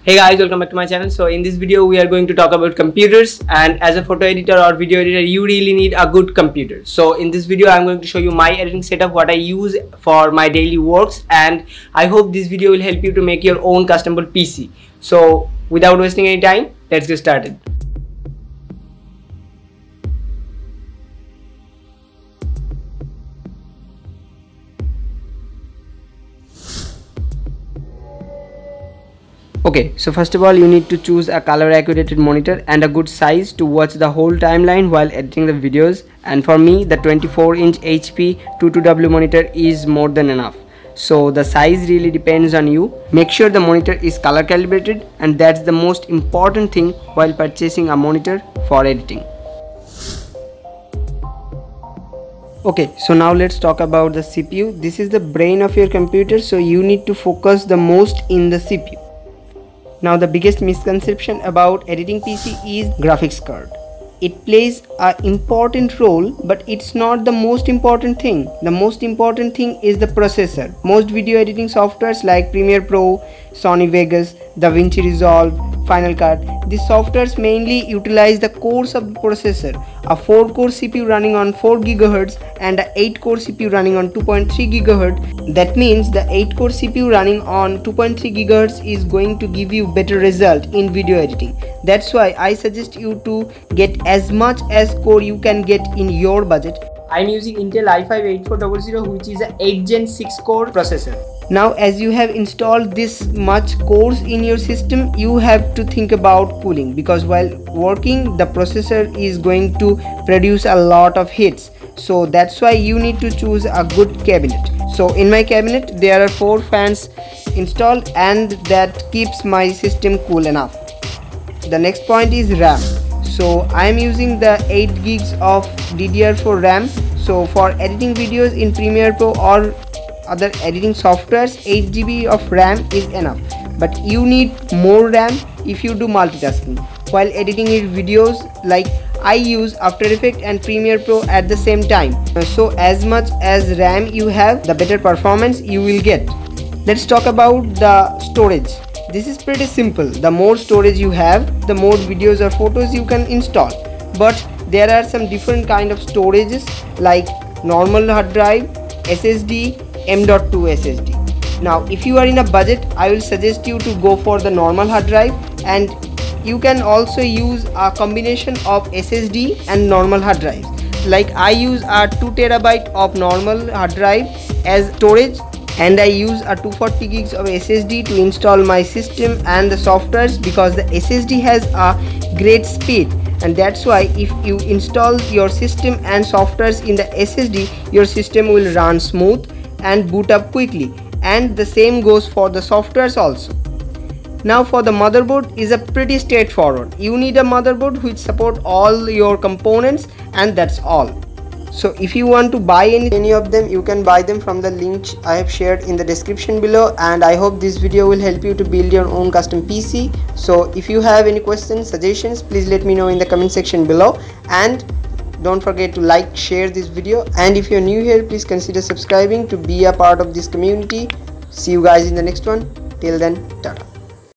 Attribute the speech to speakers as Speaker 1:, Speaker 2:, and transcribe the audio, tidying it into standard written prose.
Speaker 1: Hey guys, welcome back to my channel. So in this video we are going to talk about computers, and as a photo editor or video editor you really need a good computer. So in this video I'm going to show you my editing setup, what I use for my daily works, and I hope this video will help you to make your own custom built PC. So without wasting any time, let's get started. Okay, so first of all you need to choose a color accurate monitor and a good size to watch the whole timeline while editing the videos, and for me the 24-inch HP 22W monitor is more than enough. So the size really depends on you. Make sure the monitor is color calibrated, and that's the most important thing while purchasing a monitor for editing. Okay, so now let's talk about the CPU. This is the brain of your computer, so you need to focus the most in the CPU. Now the biggest misconception about editing PC is graphics card. It plays an important role, but it's not the most important thing. The most important thing is the processor. Most video editing softwares like Premiere Pro, Sony Vegas, DaVinci Resolve, Final Cut, these softwares mainly utilize the cores of the processor. A 4-core CPU running on 4 GHz and a 8-core CPU running on 2.3 GHz. That means the 8-core CPU running on 2.3 GHz is going to give you better result in video editing. That's why I suggest you to get as much as core you can get in your budget. I'm using Intel i5-8400, which is a 8th Gen 6 core processor. Now as you have installed this much cores in your system, you have to think about cooling, because while working the processor is going to produce a lot of hits. So that's why you need to choose a good cabinet. So in my cabinet there are 4 fans installed, and that keeps my system cool enough. The next point is RAM. So I am using the 8 gigs of DDR4 RAM. So for editing videos in Premiere Pro or other editing softwares, 8 GB of RAM is enough, but you need more RAM if you do multitasking while editing your videos. Like I use After Effects and Premiere Pro at the same time, so as much as RAM you have, the better performance you will get. Let's talk about the storage. This is pretty simple. The more storage you have, the more videos or photos you can install, but there are some different kind of storages like normal hard drive, SSD, M.2 SSD. Now if you are in a budget, I will suggest you to go for the normal hard drive, and you can also use a combination of SSD and normal hard drives. Like I use a 2 TB of normal hard drive as storage, and I use a 240 gigs of SSD to install my system and the softwares, because the SSD has a great speed, and that's why if you install your system and softwares in the SSD, your system will run smooth and boot up quickly, and the same goes for the softwares also. Now for the motherboard is a pretty straightforward. You need a motherboard which support all your components, and that's all. So if you want to buy any of them, you can buy them from the link I have shared in the description below, and I hope this video will help you to build your own custom PC. So if you have any questions, suggestions, please let me know in the comment section below, and don't forget to like, share this video, and if you're new here, please consider subscribing to be a part of this community. See you guys in the next one. Till then, tata.